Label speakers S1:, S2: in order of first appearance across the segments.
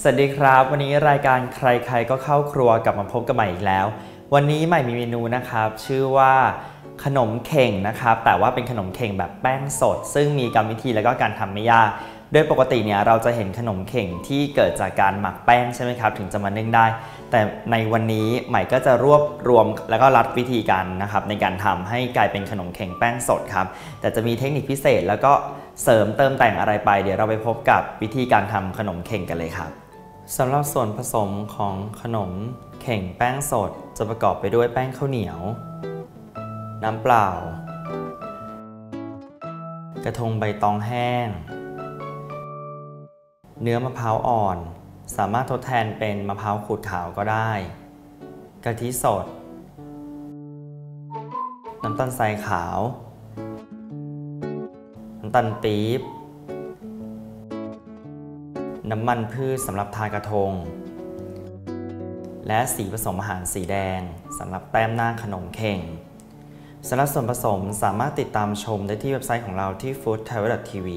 S1: วัสดีครับวันนี้รายการใครๆก็เข้าครัวกลับมาพบกันใหม่อีกแล้ววันนี้ใหม่มีเมนูนะครับชื่อว่าขนมเข่งนะครับแต่ว่าเป็นขนมเข่งแบบแป้งสดซึ่งมีกรรมวิธีแล้วก็การทำไม่ยากโดยปกติเนี่ยเราจะเห็นขนมเข่งที่เกิดจากการหมักแป้งใช่ไหมครับถึงจะมานึ่งได้แต่ในวันนี้ใหม่ก็จะรวบรวมแล้วก็รัดวิธีการนะครับในการทำให้กลายเป็นขนมเข่งแป้งสดครับแต่จะมีเทคนิคพิเศษแล้วก็เสริมเติมแต่งอะไรไปเดี๋ยวเราไปพบกับวิธีการทำขนมเข่งกันเลยครับสำหรับส่วนผสมของขนมเข่งแป้งสดจะประกอบไปด้วยแป้งข้าวเหนียวน้ำเปล่ากระทงใบตองแห้งเนื้อมะพร้าวอ่อนสามารถทดแทนเป็นมะพร้าวขูดขาวก็ได้กะทิสดน้ำตาลทรายขาวน้ำตาลปี๊บน้ำมันพืชสำหรับทากระทงและสีผสมอาหารสีแดงสำหรับแต้มหน้าขนมเข่งสำหรับส่วนผสมสามารถติดตามชมได้ที่เว็บไซต์ของเราที่ foodtravel.tv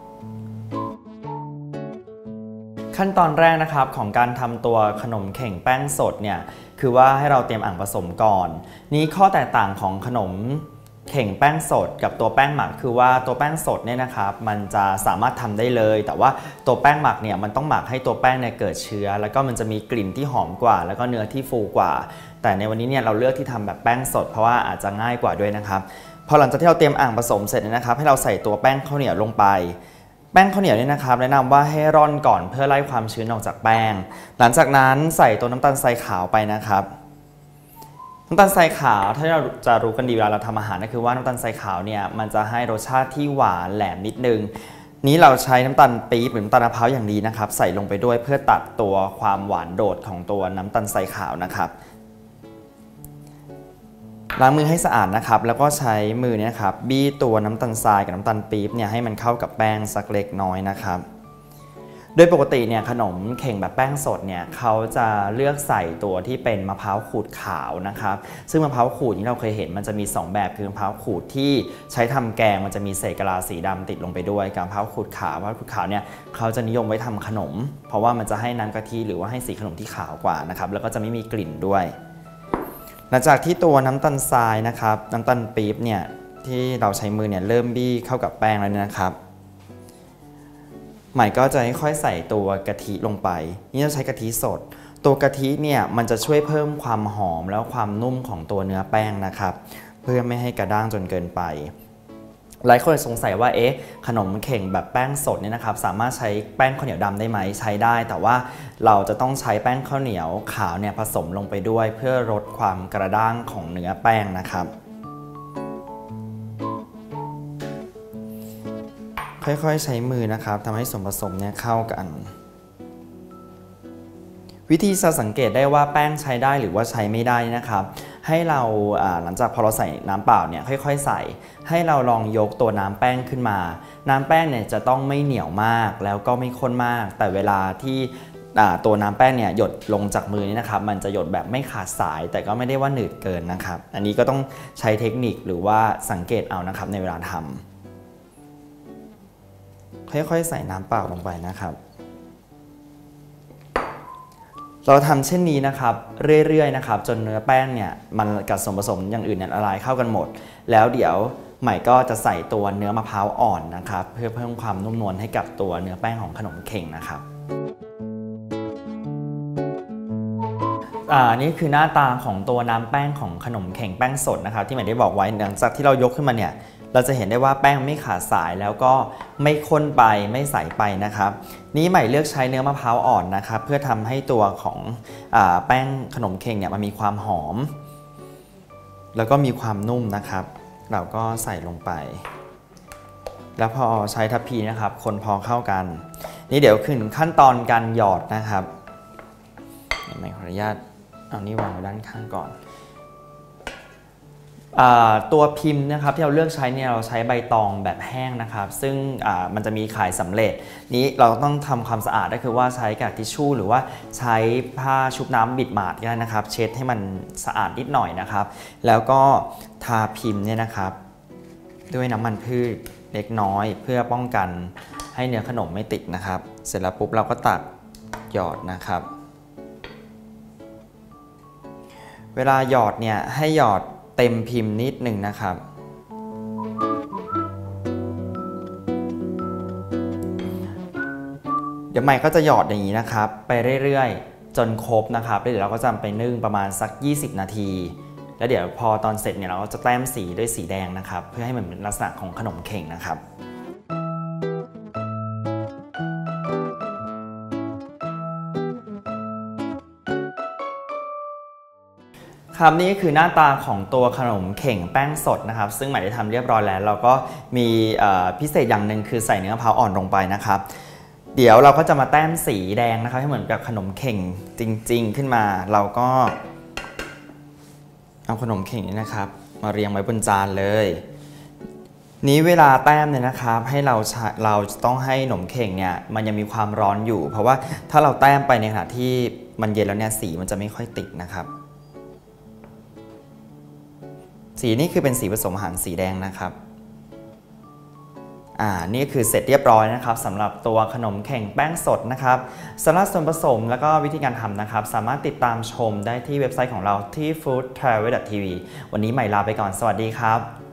S1: ขั้นตอนแรกนะครับของการทำตัวขนมเข่งแป้งสดเนี่ยคือว่าให้เราเตรียมอ่างผสมก่อนนี้ข้อแตกต่างของขนมเข่งแป้งสดกับตัวแป้งหมักคือว่าตัวแป้งสดเนี่ยนะครับมันจะสามารถทำได้เลยแต่ว่าตัวแป้งหมักเนี่ยมันต้องหมักให้ตัวแป้งเนี่ยเกิดเชื้อแล้วก็มันจะมีกลิ่นที่หอมกว่าแล้วก็เนื้อที่ฟูกว่าแต่ในวันนี้เนี่ยเราเลือกที่ทำแบบแป้งสดเพราะว่าอาจจะง่ายกว่าด้วยนะครับพอหลังจากที่เราเตรียมอ่างผสมเสร็จนะครับให้เราใส่ตัวแป้งข้าวเหนียวลงไปแป้งข้าวเหนียวเนี่ยนะครับแนะนำว่าให้ร่อนก่อนเพื่อไล่ความชื้นออกจากแป้งหลังจากนั้นใส่ตัวน้ำตาลทรายขาวไปนะครับน้ำตาลทรายขาวถ้าเราจะรู้กันดีเวลาเราทำอาหารก็คือว่าน้ำตาลทรายขาวเนี่ยมันจะให้รสชาติที่หวานแหลมนิดนึงนี้เราใช้น้ำตาลปี๊บหรือน้ำตาลมะพร้าวอย่างดีนะครับใส่ลงไปด้วยเพื่อตัดตัวความหวานโดดของตัวน้ำตาลทรายขาวนะครับล้างมือให้สะอาดนะครับแล้วก็ใช้มือเนี่ยครับบี้ตัวน้ำตาลทรายกับน้ำตาลปี๊บเนี่ยให้มันเข้ากับแป้งสักเล็กน้อยนะครับโดยปกติเนี่ยขนมเข่งแบบแป้งสดเนี่ยเขาจะเลือกใส่ตัวที่เป็นมะพร้าวขูดขาวนะครับซึ่งมะพร้าวขูดที่เราเคยเห็นมันจะมี2แบบคือมะพร้าวขูดที่ใช้ทำแกงมันจะมีเศษกะลาสีดำติดลงไปด้วยกับมะพร้าวขูดขาวมะพร้าวขูดขาวเนี่ยเขาจะนิยมไว้ทำขนมเพราะว่ามันจะให้น้ำกะทิหรือว่าให้สีขนมที่ขาวกว่านะครับแล้วก็จะไม่มีกลิ่นด้วยหลังจากที่ตัวน้ำตาลทรายนะครับน้ำตาลปี๊บเนี่ยที่เราใช้มือเนี่ยเริ่มบี้เข้ากับแป้งแล้วนะครับใหม่ก็จะค่อยๆใส่ตัวกะทิลงไปนี่จะใช้กะทิสดตัวกะทิเนี่ยมันจะช่วยเพิ่มความหอมแล้วความนุ่มของตัวเนื้อแป้งนะครับเพื่อไม่ให้กระด้างจนเกินไปหลายคนสงสัยว่าขนมเข่งแบบแป้งสดเนี่ยนะครับสามารถใช้แป้งข้าวเหนียวดำได้ไหมใช้ได้แต่ว่าเราจะต้องใช้แป้งข้าวเหนียวขาวเนี่ยผสมลงไปด้วยเพื่อลดความกระด้างของเนื้อแป้งนะครับค่อยๆใช้มือนะครับทำให้ส่วนผสมเนี่ยเข้ากันวิธีจะสังเกตได้ว่าแป้งใช้ได้หรือว่าใช้ไม่ได้นะครับให้เราหลังจากพอเราใส่น้ำเปล่าเนี่ยค่อยๆใส่ให้เราลองยกตัวน้ำแป้งขึ้นมาน้ำแป้งเนี่ยจะต้องไม่เหนียวมากแล้วก็ไม่ข้นมากแต่เวลาที่ตัวน้ำแป้งเนี่ยหยดลงจากมือนี่นะครับมันจะหยดแบบไม่ขาดสายแต่ก็ไม่ได้ว่าหนืดเกินนะครับอันนี้ก็ต้องใช้เทคนิคหรือว่าสังเกตเอานะครับในเวลาทำค่อยๆใส่น้ำเปล่าลงไปนะครับเราทำเช่นนี้นะครับเรื่อยๆนะครับจนเนื้อแป้งเนี่ยมันกับส่วนผสมอย่างอื่นเนี่ยละลายเข้ากันหมดแล้วเดี๋ยวใหม่ก็จะใส่ตัวเนื้อมะพร้าวอ่อนนะครับเพื่อเพิ่มความนุ่มนวลให้กับตัวเนื้อแป้งของขนมเข่งนะครับนี่คือหน้าตาของตัวน้ำแป้งของขนมเข่งแป้งสดนะครับที่ใหม่ได้บอกไว้หลังจากที่เรายกขึ้นมาเนี่ยเราจะเห็นได้ว่าแป้งไม่ขาดสายแล้วก็ไม่ข้นไปไม่ใสไปนะครับนี้ใหม่เลือกใช้เนื้อมะพร้าวอ่อนนะครับเพื่อทำให้ตัวของแป้งขนมเข่งเนี่ยมันมีความหอมแล้วก็มีความนุ่มนะครับเราก็ใส่ลงไปแล้วพอใช้ทัพพีนะครับคนพอเข้ากันนี่เดี๋ยวขึ้นขั้นตอนการหยอดนะครับใหม่ขออนุญาตเอานี่วางไว้ด้านข้างก่อนตัวพิมพ์นะครับที่เราเลือกใช้เนี่ยเราใช้ใบตองแบบแห้งนะครับซึ่งมันจะมีขายสำเร็จนี้เราต้องทำความสะอาดก็คือว่าใช้กระดาษทิชชู่หรือว่าใช้ผ้าชุบน้ำบิดหมาดก็ได้นะครับเช็ดให้มันสะอาดนิดหน่อยนะครับแล้วก็ทาพิมพ์เนี่ยนะครับด้วยน้ำมันพืชเล็กน้อยเพื่อป้องกันให้เนื้อขนมไม่ติดนะครับเสร็จแล้วปุ๊บเราก็ตักหยอดนะครับเวลาหยอดเนี่ยให้หยอดเต็มพิมพ์นิดหนึ่งนะครับเดี๋ยวใหม่ก็จะหยอดอย่างนี้นะครับไปเรื่อยๆจนครบนะครับแล้วเดี๋ยวเราก็จะไปนึ่งประมาณสัก20นาทีแล้วเดี๋ยวพอตอนเสร็จเนี่ยเราก็จะแต้มสีด้วยสีแดงนะครับเพื่อให้มันเป็นลักษณะของขนมเข่งนะครับครับนี่คือหน้าตาของตัวขนมเข่งแป้งสดนะครับซึ่งใหม่ได้ทำเรียบร้อยแล้วเราก็มีพิเศษอย่างหนึ่งคือใส่เนื้อมะพร้าวอ่อนลงไปนะครับเดี๋ยวเราก็จะมาแต้มสีแดงนะครับให้เหมือนกับขนมเข่งจริงๆขึ้นมาเราก็เอาขนมเข่งนี้นะครับมาเรียงไว้บนจานเลยนี้เวลาแต้มเนี่ยนะครับให้เราต้องให้ขนมเข่งเนี่ยมันยังมีความร้อนอยู่เพราะว่าถ้าเราแต้มไปในขณะที่มันเย็นแล้วเนี่ยสีมันจะไม่ค่อยติดนะครับสีนี่คือเป็นสีผสมอาหารสีแดงนะครับนี่คือเสร็จเรียบร้อยนะครับสำหรับตัวขนมเข่งแป้งสดนะครับสำหรับส่วนผสมแล้วก็วิธีการทำนะครับสามารถติดตามชมได้ที่เว็บไซต์ของเราที่ foodtravel.tv วันนี้ใหม่ลาไปก่อนสวัสดีครับ